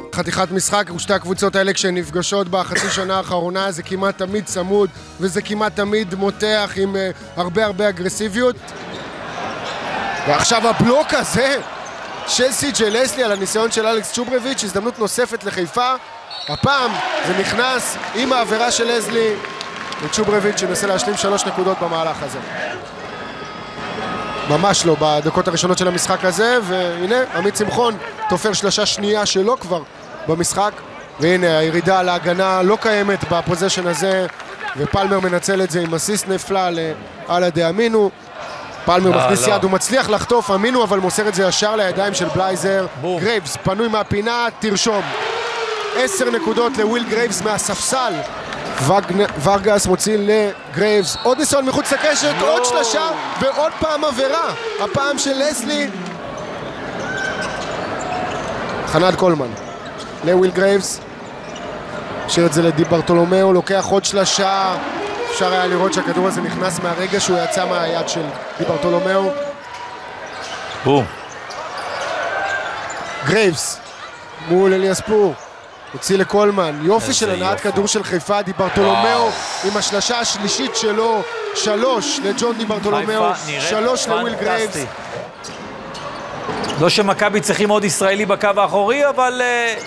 חתיכת משחק, שתי הקבוצות האלה כשהן נפגשות בחצי שנה האחרונה זה כמעט תמיד צמוד וזה כמעט תמיד מותח עם הרבה אגרסיביות. ועכשיו הבלוק הזה של סי.ג'יי לסלי על הניסיון של אלכס צ'וברביץ', הזדמנות נוספת לחיפה. הפעם זה נכנס עם העבירה של לסלי וצ'וברביץ' שנסה להשלים 3 נקודות במהלך הזה. ממש לא בדקות הראשונות של המשחק הזה, והנה עמית שמחון תופר שלשה שנייה שלו כבר במשחק, והנה הירידה להגנה לא קיימת בפוזיישן הזה, ופלמר מנצל את זה עם אסיסט נפלא לאללה דה אמינו. פלמר מכניס יד, הוא מצליח לחטוף אמינו, אבל מוסר את זה ישר לידיים של בלייזר. גרייבס פנוי מהפינה, תרשום 10 נקודות לוויל גרייבס מהספסל. ורגס מוציא לגרייבס, עוד ניסיון מחוץ לקשת, עוד שלשה ועוד פעם עבירה, הפעם של לסלי. חנן קולמן לוויל גרייבס, משאיר את זה לדי ברטולומיאו, לוקח עוד שלשה. אפשר היה לראות שהכדור הזה נכנס מהרגע שהוא יצא מהיד של די ברטולומיאו. גרייבס מול אליאס פור, הוציא לקולמן, יופי של הנעת כדור של חיפה. די ברטולומיאו עם השלשה השלישית שלו, 3 לג'ון די ברטולומיאו, 3 לוויל גרייבס. לא שמכבי צריכים עוד ישראלי בקו האחורי, אבל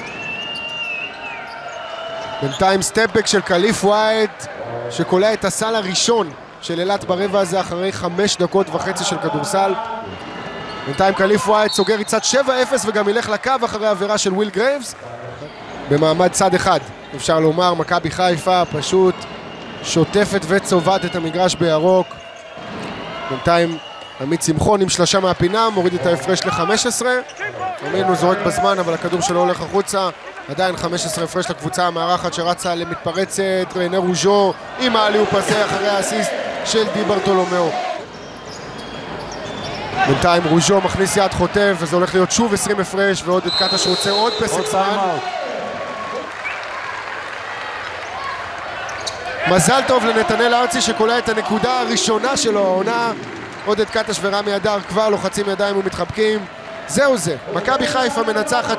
בינתיים סטפבק של קליף ווייט שקולע את הסל הראשון של אילת ברבע הזה אחרי 5 דקות וחצי של כדורסל. בינתיים קליף ווייט סוגר ריצת 7-0 וגם ילך לקו אחרי העבירה של וויל גרייבס. במעמד צד אחד, אפשר לומר, מכבי חיפה פשוט שוטפת וצובעת את המגרש בירוק. בינתיים עמית שמחון עם שלשה מהפינה, מוריד את ההפרש ל-15. אמינו זורק בזמן, אבל הכדור שלו הולך החוצה. עדיין 15 הפרש לקבוצה המארחת שרצה למתפרצת. ריינר רוז'ו עם האליופ הזה אחרי האסיסט של די ברטולומיאו. בינתיים רוז'ו מכניס יד חוטף, וזה הולך להיות שוב 20 הפרש, ועוד את קטש רוצה עוד פסק זמן. מזל טוב לנתנאל ארצי שקולע את הנקודה הראשונה שלו העונה. עודד קטש ורמי אדר כבר לוחצים ידיים ומתחבקים. זהו זה, מכבי חיפה מנצחת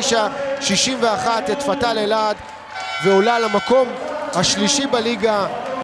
79-61 את פתאל אלעד ועולה למקום השלישי בליגה